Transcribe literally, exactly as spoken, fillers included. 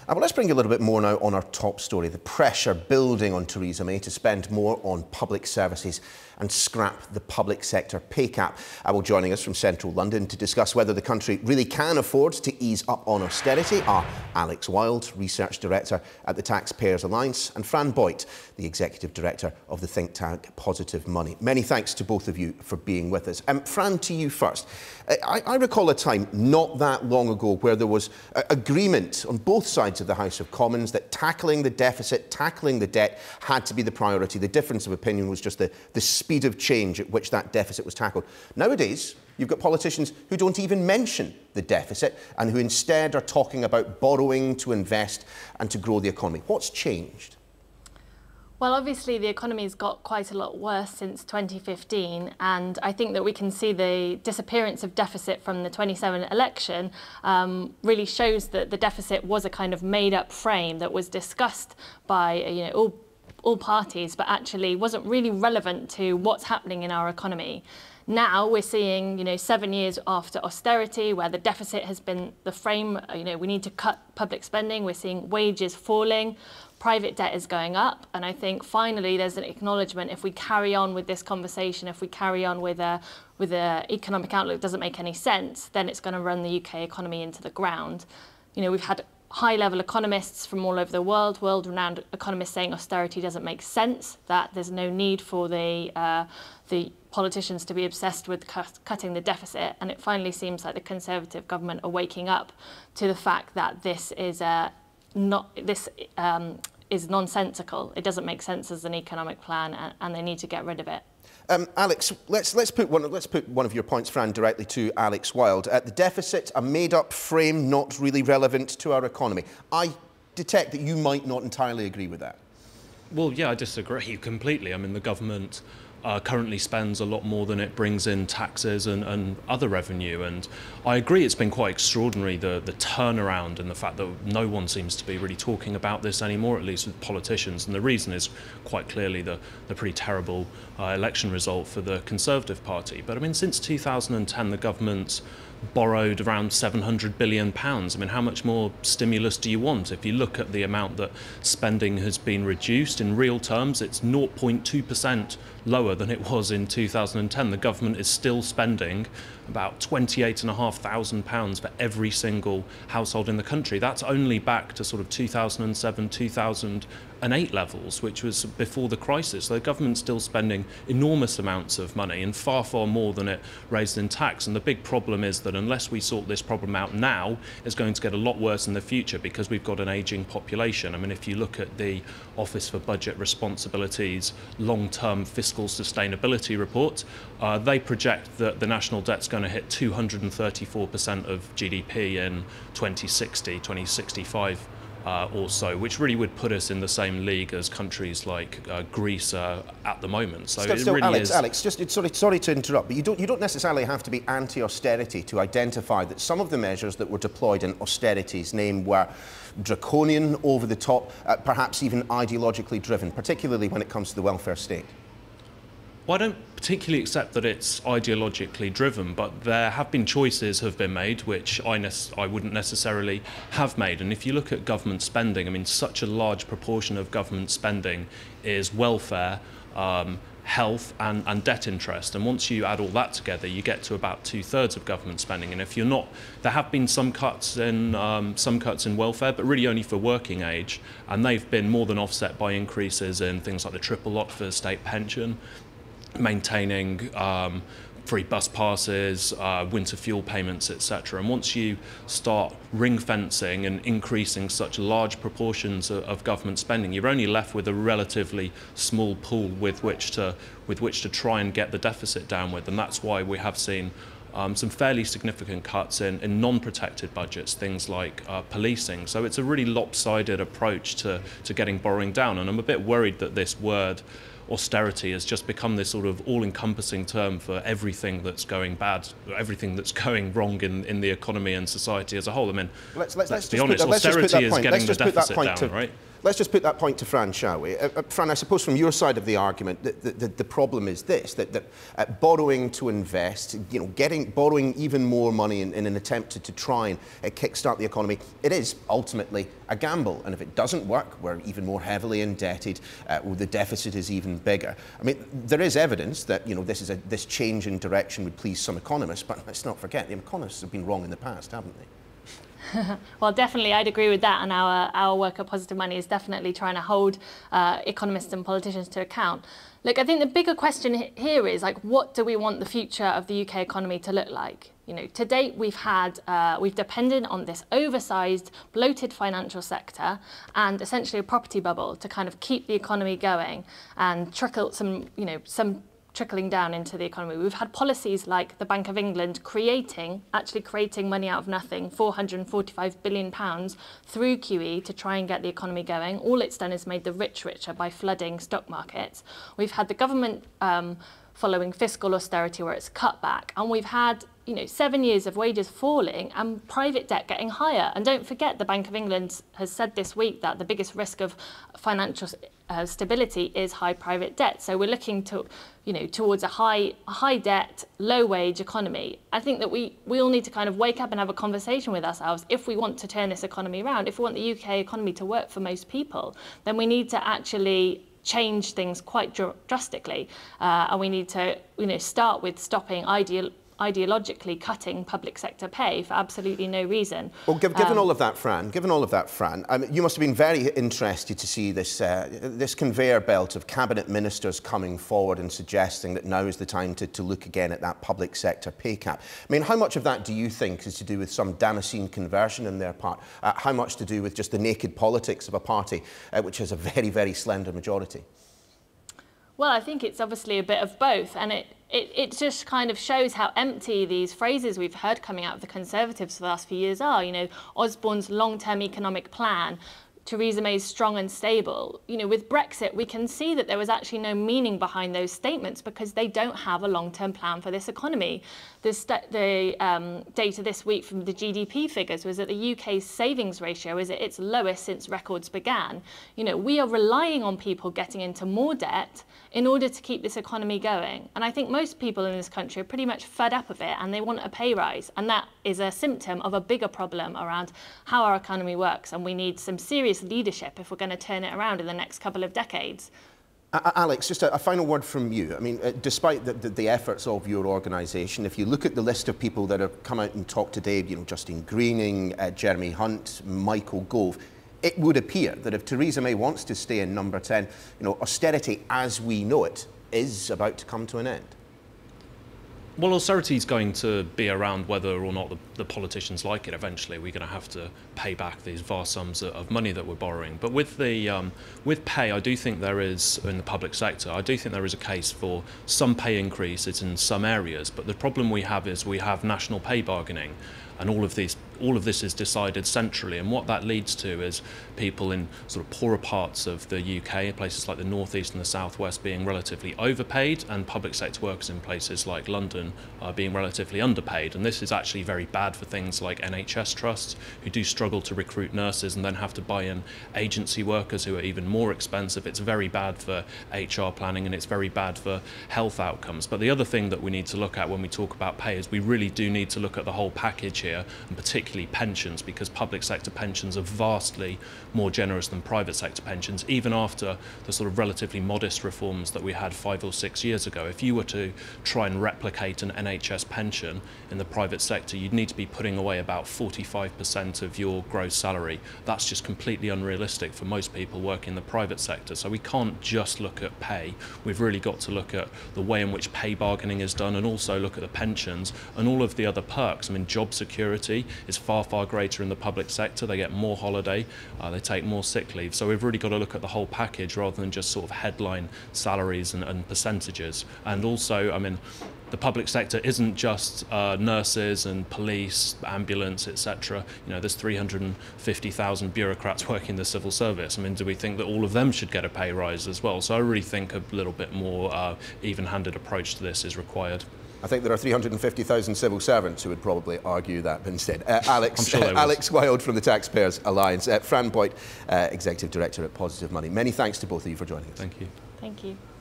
Uh, well, let's bring you a little bit more now on our top story. The pressure building on Theresa May to spend more on public services and scrap the public sector pay cap. Uh, well, joining us from central London to discuss whether the country really can afford to ease up on austerity are Alex Wild, Research Director at the Taxpayers Alliance, and Fran Boait, the Executive Director of the think tank Positive Money. Many thanks to both of you for being with us. Um, Fran, to you first. I, I recall a time not that long ago where there was uh, agreement on both sides of the House of Commons that tackling the deficit, tackling the debt had to be the priority. The difference of opinion was just the, the speed of change at which that deficit was tackled. Nowadays, you've got politicians who don't even mention the deficit and who instead are talking about borrowing to invest and to grow the economy. What's changed? Well, obviously the economy's got quite a lot worse since twenty fifteen, and I think that we can see the disappearance of deficit from the twenty-seven election um, really shows that the deficit was a kind of made-up frame that was discussed by you know all, all parties, but actually wasn't really relevant to what's happening in our economy. Now we're seeing, you know, seven years after austerity, where the deficit has been the frame, you know, we need to cut public spending. We're seeing wages falling, private debt is going up. And I think finally there's an acknowledgement, if we carry on with this conversation, if we carry on with a, with a economic outlook that doesn't make any sense, then it's going to run the U K economy into the ground. You know, we've had high-level economists from all over the world, world-renowned economists saying austerity doesn't make sense, that there's no need for the, uh, the politicians to be obsessed with cut, cutting the deficit. And it finally seems like the Conservative government are waking up to the fact that this is uh, not this um, is nonsensical. It doesn't make sense as an economic plan, and, and they need to get rid of it. Um, Alex, let's let's put one let's put one of your points, Fran, directly to Alex Wild. Uh, the deficit, a made-up frame, not really relevant to our economy. I detect that you might not entirely agree with that. Well, yeah, I disagree completely. I mean, the government uh, currently spends a lot more than it brings in taxes and, and other revenue. And I agree it's been quite extraordinary, the, the turnaround and the fact that no one seems to be really talking about this anymore, at least with politicians. And the reason is quite clearly the, the pretty terrible uh, election result for the Conservative Party. But I mean, since two thousand ten, the government's borrowed around seven hundred billion pounds. I mean, how much more stimulus do you want? If you look at the amount that spending has been reduced, in real terms, it's zero point two percent lower than it was in two thousand ten. The government is still spending about twenty-eight and a half thousand pounds for every single household in the country. That's only back to sort of two thousand seven, two thousand eight levels, which was before the crisis. So the government's still spending enormous amounts of money, and far, far more than it raised in tax. And the big problem is that unless we sort this problem out now, it's going to get a lot worse in the future because we've got an ageing population. I mean, if you look at the Office for Budget Responsibility's long-term fiscal sustainability report, uh, they project that the national debt's going to hit two hundred thirty-four percent of G D P in twenty sixty, twenty sixty-five uh, or so, which really would put us in the same league as countries like uh, Greece uh, at the moment. So still, it still, really Alex, is. Alex, just it's, sorry, sorry to interrupt, but you don't you don't necessarily have to be anti-austerity to identify that some of the measures that were deployed in austerity's name were draconian, over the top, uh, perhaps even ideologically driven, particularly when it comes to the welfare state. Well, I don't particularly accept that it's ideologically driven, but there have been choices have been made which I, I wouldn't necessarily have made. And if you look at government spending, I mean, such a large proportion of government spending is welfare, um, health and, and debt interest. And once you add all that together, you get to about two-thirds of government spending. And if you're not, there have been some cuts in um, some cuts in welfare, but really only for working age, and they've been more than offset by increases in things like the triple lot for state pension, maintaining um, free bus passes, uh, winter fuel payments, et cetera. And once you start ring fencing and increasing such large proportions of, of government spending, you're only left with a relatively small pool with which to with which to try and get the deficit down with. And that's why we have seen Um, some fairly significant cuts in, in non-protected budgets, things like uh, policing. So it's a really lopsided approach to, to getting borrowing down. And I'm a bit worried that this word austerity has just become this sort of all-encompassing term for everything that's going bad, everything that's going wrong in, in the economy and society as a whole. I mean, let's, let's, let's, let's be honest, that, austerity is getting the deficit down, to, right? Let's just put that point to Fran, shall we? Uh, uh, Fran, I suppose from your side of the argument, the, the, the problem is this, that, that uh, borrowing to invest, you know, getting, borrowing even more money in, in an attempt to, to try and uh, kickstart the economy, it is ultimately a gamble. And if it doesn't work, we're even more heavily indebted, uh, or the deficit is even bigger. I mean, there is evidence that, you know, this, is a, this change in direction would please some economists, but let's not forget, the economists have been wrong in the past, haven't they? Well, definitely, I'd agree with that, and our, our work at Positive Money is definitely trying to hold uh, economists and politicians to account. Look, I think the bigger question here is, like, what do we want the future of the U K economy to look like? You know, to date, we've had, uh, we've depended on this oversized, bloated financial sector and essentially a property bubble to kind of keep the economy going and trickle some, you know, some trickling down into the economy. We've had policies like the Bank of England creating, actually creating money out of nothing, four hundred and forty-five billion pounds through Q E to try and get the economy going. All it's done is made the rich richer by flooding stock markets. We've had the government um, following fiscal austerity where it's cut back, and we've had, you know, seven years of wages falling and private debt getting higher. And don't forget, the Bank of England has said this week that the biggest risk of financial uh, stability is high private debt. So we're looking to, you know, towards a high, high debt, low wage economy. I think that we, we all need to kind of wake up and have a conversation with ourselves. If we want to turn this economy around, if we want the U K economy to work for most people, then we need to actually change things quite dr drastically. Uh, and we need to, you know, start with stopping ideal ideologically cutting public sector pay for absolutely no reason. Well, given um, all of that, Fran, given all of that, Fran, I mean, you must have been very interested to see this, uh, this conveyor belt of cabinet ministers coming forward and suggesting that now is the time to, to look again at that public sector pay cap. I mean, how much of that do you think is to do with some Damascene conversion on their part? Uh, how much to do with just the naked politics of a party uh, which has a very, very slender majority? Well, I think it's obviously a bit of both, and it, it, it just kind of shows how empty these phrases we've heard coming out of the Conservatives for the last few years are. You know, Osborne's long-term economic plan, Theresa May's strong and stable. You know, with Brexit, we can see that there was actually no meaning behind those statements because they don't have a long-term plan for this economy. The, the um, data this week from the G D P figures was that the U K's savings ratio is at its lowest since records began. You know, we are relying on people getting into more debt in order to keep this economy going. And I think most people in this country are pretty much fed up of it and they want a pay rise. And that is a symptom of a bigger problem around how our economy works. And we need some serious leadership if we're going to turn it around in the next couple of decades. Uh, Alex, just a, a final word from you. I mean, uh, despite the, the, the efforts of your organisation, if you look at the list of people that have come out and talked today, you know, Justine Greening, uh, Jeremy Hunt, Michael Gove, it would appear that if Theresa May wants to stay in number ten, you know, austerity as we know it is about to come to an end. Well, austerity is going to be around whether or not the, the politicians like it. Eventually, we're going to have to pay back these vast sums of money that we're borrowing. But with the um, with pay, I do think there is, in the public sector, I do think there is a case for some pay increases in some areas. But the problem we have is we have national pay bargaining, and all of these all of this is decided centrally, and what that leads to is people in sort of poorer parts of the U K, places like the North East and the South West, being relatively overpaid, and public sector workers in places like London are being relatively underpaid. And this is actually very bad for things like N H S trusts, who do struggle to recruit nurses and then have to buy in agency workers who are even more expensive. It's very bad for H R planning, and it's very bad for health outcomes. But the other thing that we need to look at when we talk about pay is we really do need to look at the whole package here, and particularly pensions, because public sector pensions are vastly more generous than private sector pensions, even after the sort of relatively modest reforms that we had five or six years ago. If you were to try and replicate an N H S pension in the private sector, you'd need to be putting away about forty-five percent of your gross salary. That's just completely unrealistic for most people working in the private sector. So we can't just look at pay. We've really got to look at the way in which pay bargaining is done, and also look at the pensions and all of the other perks. I mean, job security is far, far greater in the public sector. They get more holiday, uh, they take more sick leave. So we've really got to look at the whole package rather than just sort of headline salaries and, and percentages. And also, I mean, the public sector isn't just uh, nurses and police, ambulance, et cetera. You know, there's three hundred fifty thousand bureaucrats working in the civil service. I mean, do we think that all of them should get a pay rise as well? So I really think a little bit more uh, even-handed approach to this is required. I think there are three hundred fifty thousand civil servants who would probably argue that instead. Uh, Alex, sure uh, Alex Wilde from the Taxpayers Alliance, uh, Fran Boait, uh, Executive Director at Positive Money. Many thanks to both of you for joining us. Thank you. Thank you.